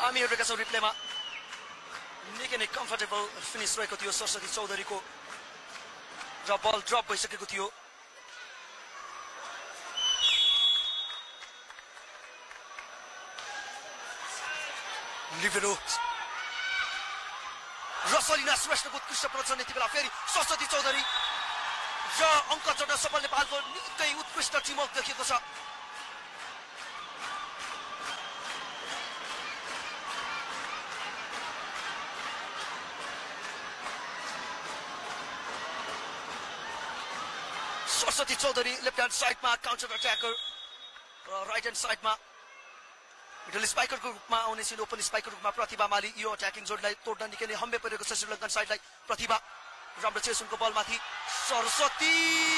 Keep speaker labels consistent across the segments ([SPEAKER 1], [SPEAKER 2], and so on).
[SPEAKER 1] हामी हेरेका छौँ रिप्लेमा निकै नै कम्फर्टेबल फिनिस रहेको थियो सरस्वती चौधरीको र बल ड्रप भइसकेको थियो। लिबेरो रसलिना श्रेष्ठको उत्कृष्ट प्रदर्शन यति बेला फेरि सरस्वती चौधरी र अङ्क जोड्न सफल नेपालको निकै उत्कृष्ट टिमवर्क देखिएको छ। सरस्वती चौधरी लेफ्ट ह्यान्ड साइडमा काउन्टर अट्याकर र राइट ह्यान्ड साइडमा मिडल स्पाइकरको रूपमा आउने छिन् ओपन स्पाइकरको रूपमा प्रतिभा माली। यो अट्याकिङ जोडलाई तोड्न निकै नै हम्बे परेको छ श्रीलङ्कन साइडलाई। प्रतिभा राम्रो चेस उनको बलमाथि सरस्वती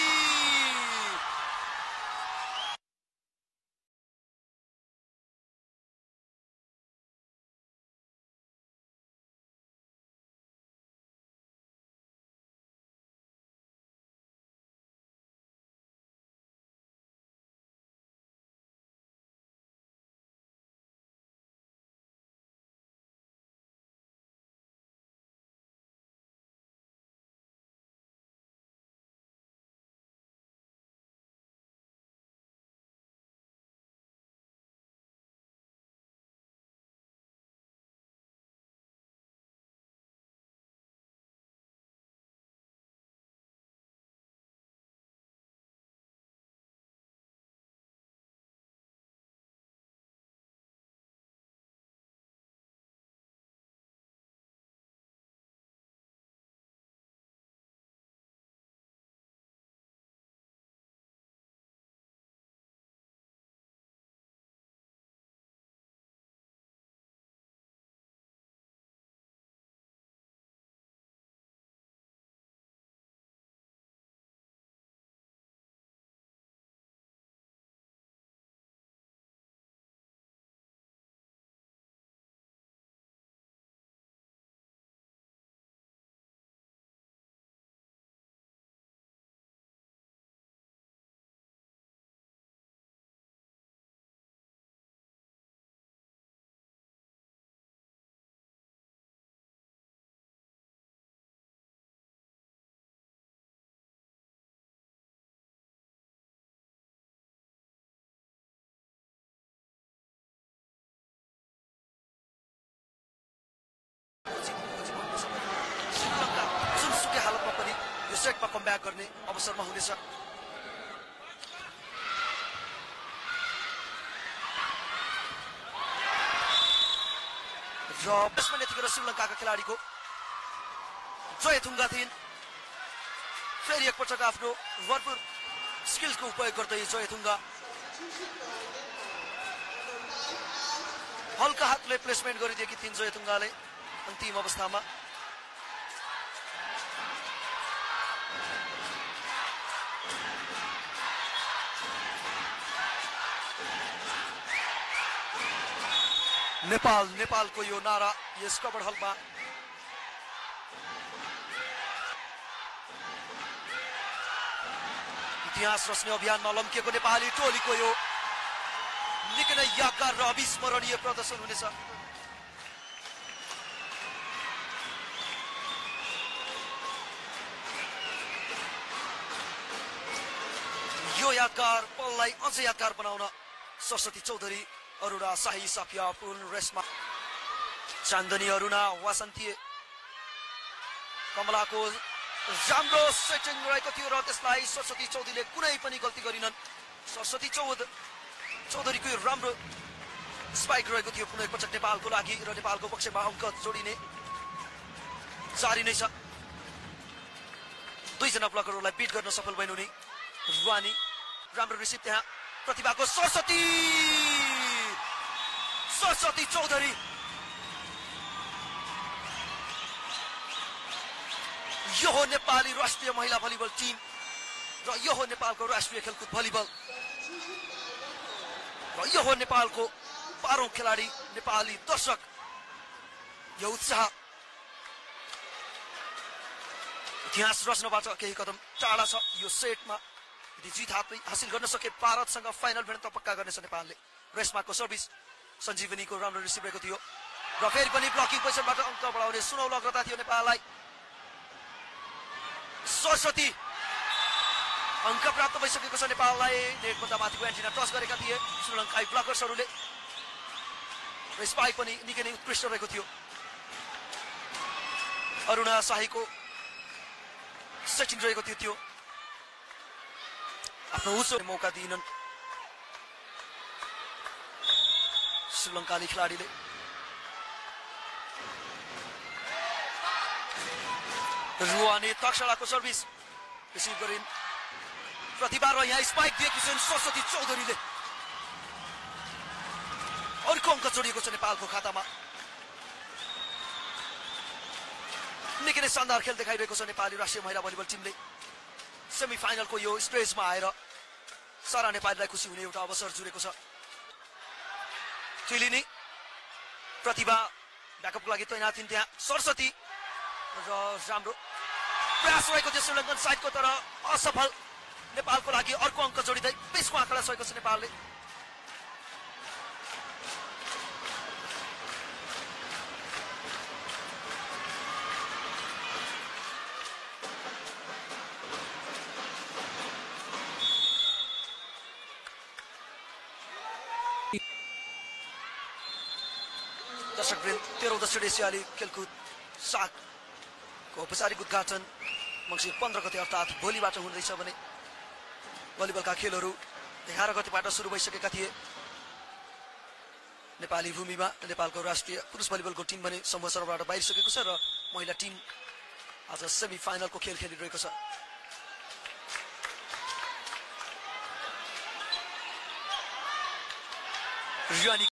[SPEAKER 1] सेटमा कमब्याक गर्ने अवसरमा हुनेछ। र बेसमा यतिखेर श्रीलङ्काका खेलाडीको जयथुङ्गा थिइन्। फेरि एकपटक आफ्नो भरपुर स्किल्सको उपयोग गर्दै जयथुङ्गा हल्का हातले प्लेसमेन्ट गरिदिएकी थिइन् जयथुङ्गाले अन्तिम अवस्थामा। नेपालको यो नारा यस कभर हलमा इतिहास रच्ने अभियानमा लम्किएको नेपाली टोलीको यो निकै नै यादगार र अविस्मरणीय प्रदर्शन हुनेछ। यो यादगार पललाई अझै यादगार बनाउन सरस्वती चौधरी, अरुणा शाही, साफिया पूर्ण रेशमा, चान्दनी, अरुणा, वासन्ती, कमलाको राम्रो सेटिङ रहेको थियो र त्यसलाई सरस्वती चौधरीले कुनै पनि गल्ती गरिनन्। सरस्वती चौधरीको यो राम्रो स्पाइक रहेको थियो पुनः एकपटक नेपालको लागि र नेपालको पक्षमा अङ्क जोडिने जारी नै छ। दुईजना ब्लकरहरूलाई बिट गर्न सफल भइन् उनी। रुवानी राम्रो रिसिभ त्यहाँ प्रतिभाको सरस्वती चौधरी यो हो नेपाली राष्ट्रिय महिला भलिबल टिम र यो हो नेपालको राष्ट्रिय खेलकुद भलिबल र यो हो नेपालको 12औं खेलाडी नेपाली दर्शक। यो उत्साह इतिहास रच्नबाट केही कदम टाढा छ। यो सेटमा यदि जित हासिल गर्न सके भारतसँग फाइनल भिड्न त पक्का गर्नेछ नेपालले। रेशमाको सर्भिस सञ्जीवनीको राम्रो रिसिभ भएको थियो। र फेरि पनि ब्लकिङ पोजिसनबाट अङ्क बढाउने सुनौलो अग्रता थियो नेपाललाई। सरस्वती अङ्क प्राप्त भइसकेको छ नेपाललाई। नेटभन्दा माथिको एन्टिना टच गरेका थिए श्रीलङ्काई ब्लकर्सहरूले र स्पाइक पनि निकै नै उत्कृष्ट रहेको थियो। अरुणा शाहीको सेटिङ रहेको थियो त्यो आफ्नो उच्च मौका दिइनन् श्रीलङ्काली खेलाडीले। रुवानी तक्षलाको सर्भिस रिसिभ गरिन् प्रतिभा र यहाँ स्पाइक दिएकी छिन् सरस्वती चौधरीले। अर्को अङ्क जोडिएको छ नेपालको खातामा। निकै नै शानदार खेल देखाइरहेको छ नेपाली राष्ट्रिय महिला भलिबल टिमले। सेमी फाइनलको यो स्टेजमा आएर सारा नेपालीलाई खुसी हुने एउटा अवसर जुरेको छ। चिलिनी प्रतिभा ब्याकअपको लागि तैनात थिइन् त्यहाँ। सरस्वती र राम्रो प्रयास रहेको थियो श्रीलङ्कन साइडको तर असफल। नेपालको लागि अर्को अङ्क जोडिँदै 20 को आँकडा सकेको छ नेपालले। दर्शकवृन्द 13औं दक्षिण एसियाली खेलकुद सागको औपचारिक उद्घाटन मङ्सिर 15 गते अर्थात् भोलिबाट हुँदैछ भने भलिबलका खेलहरू 11 गतेबाट सुरु भइसकेका थिए नेपाली भूमिमा। नेपालको राष्ट्रिय पुरुष भलिबलको टिम भने समूह स्तरबाट बाहिरिसकेको छ र महिला टिम आज सेमी फाइनलको खेल खेलिरहेको छ। रियानी